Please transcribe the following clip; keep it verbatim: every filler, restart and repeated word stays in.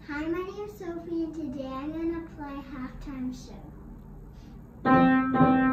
Hi, my name is Sophie, and today I'm going to play Halftime Show.